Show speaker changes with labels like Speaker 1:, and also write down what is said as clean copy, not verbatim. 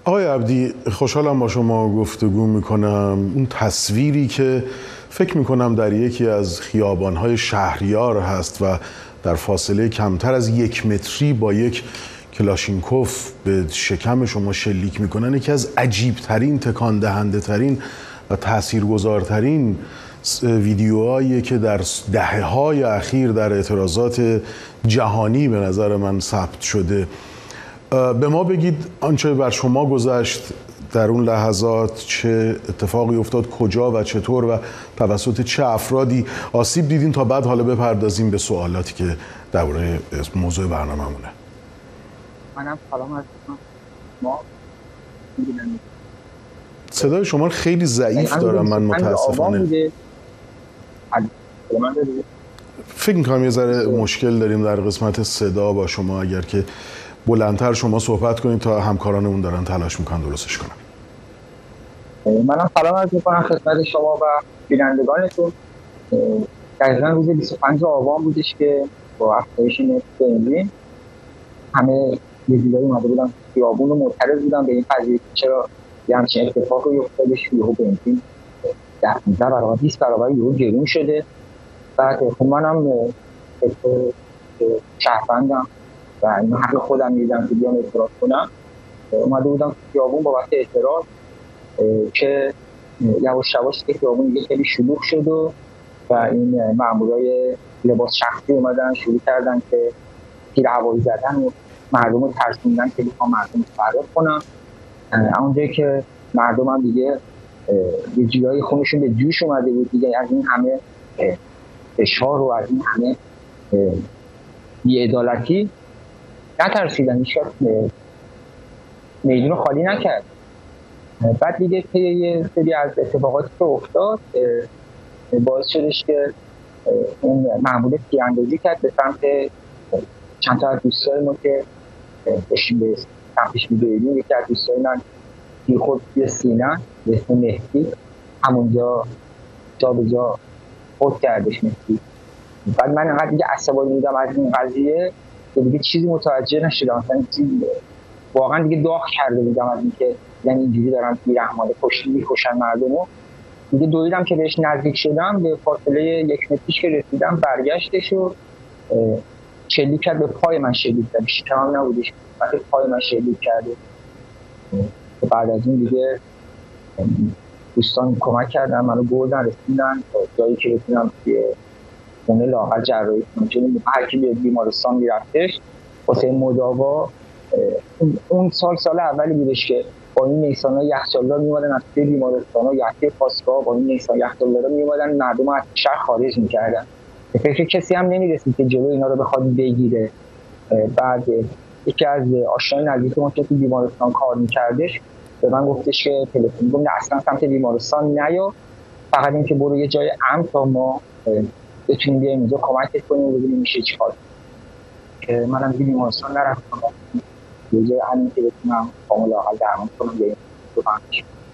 Speaker 1: آقای عبدی، خوشحالم با شما گفتگو میکنم. اون تصویری که فکر میکنم در یکی از خیابانهای شهریار هست و در فاصله کمتر از 1 متری با یک کلاشینکوف به شکم شما شلیک میکنن، یکی از عجیبترین، تکان دهنده ترین و تاثیرگذارترین ویدیوهایی که در دهه‌های اخیر در اعتراضات جهانی به نظر من ثبت شده. به ما بگید آنچه بر شما گذشت در اون لحظات، چه اتفاقی افتاد، کجا و چطور و توسط چه افرادی آسیب دیدین، تا بعد حالا بپردازیم به سوالاتی که درباره موضوع برنامه‌مونه.
Speaker 2: منم سلام عرض می‌کنم. ما
Speaker 1: صدای شما خیلی ضعیف دارم من متاسفانه. فکر می‌کنم یه ذره مشکل داریم در قسمت صدا با شما. اگر که بلندتر شما صحبت کنید تا همکارانمون دارن تلاش میکنن درستش کنن.
Speaker 2: منم سلام عرض میکنم خدمت شما و بینندگانتون. دقیقاً روز 25 آبان بودش که با افزایش نرخ بنزین همه ویدیوهای اومده بودن خیابون و معترض بودن به این قضیه چرا یه همچین اتفاقی افتاده، یهو بنزین 10-15 برابر 20 برابر یهو گرون شده. بعد منم شهروندم و این حق خودم میدم که بیام اعتراض کنم. اومده بودم خیابون بابت اعتراض که یواش یواش خیابون دیگه خیلی شلوغ شد و این مامورای لباس شخصی اومدن شروع کردن که تیر هوایی زدن و مردم رو ترسوندن که بخوام مردم رو فرار کنم. اونجایی که مردم هم دیگه یه جورایی خونشون به جوش اومده بود دیگه، از این همه فشار و از این همه بی‌عدالتی نترسیدن، هیچ میدون خالی نکرد. بعد دیگه که یه سری از اتفاقاتی که افتاد باعث شدش که اون مامور تیراندازی کرد به سمت چند تا از دوستای ما که داشتیم به سمتش می‌دویدیم. یکی از دوستای من خود یه سینه به اسم مهدی همونجا جا به جا خود کردش مهدی. بعد من انقدر دیگه عصبانی بودم از این قضیه که دیگه چیزی متوجه نشدم، مثلا چیزی واقعا دیگه داغ کرده بودم از اینکه یعنی اینجوری دارن بی‌رحمانه می‌کشن مردمو. دیگه دویدم که بهش نزدیک شدم، به فاصله 1 متریش که رسیدم برگشتش و شلیک کرد به پای من، شلیک کرد، شکمم نبودش، وقتی پای من شلیک کرده. بعد از این دیگه دوستان کمک کردن، منو بردن رسیدن تا جایی که رسیدم که خونه لاغر جراحی کنم، چون هر کی به بیمارستان میرفتش واسه مداوا. اون سال اولی بودش که با این نیسانا یخچالدار میومدن از توی بیمارستانا، یخی پاسگاه با این نیسان یخچالدارا میومدن مردم از شهر خارج میکردن. به فکر کسی هم نمیرسید که جلوی اینا رو بخواد بگیره. بعد یکی از آشنای نزدیک ما که تو بیمارستان کار میکردش به من گفتش که تلفن گفت اصلا سمت بیمارستان نیا، فقط اینکه برو یه جای امن تا ما بتونیم بیایم اینجا کمکت کنیم و ببینیم میشه چیکار. که منم بیمارستان نرفتم، یه جای امنی که بتونم کاملا حال درمان کنم.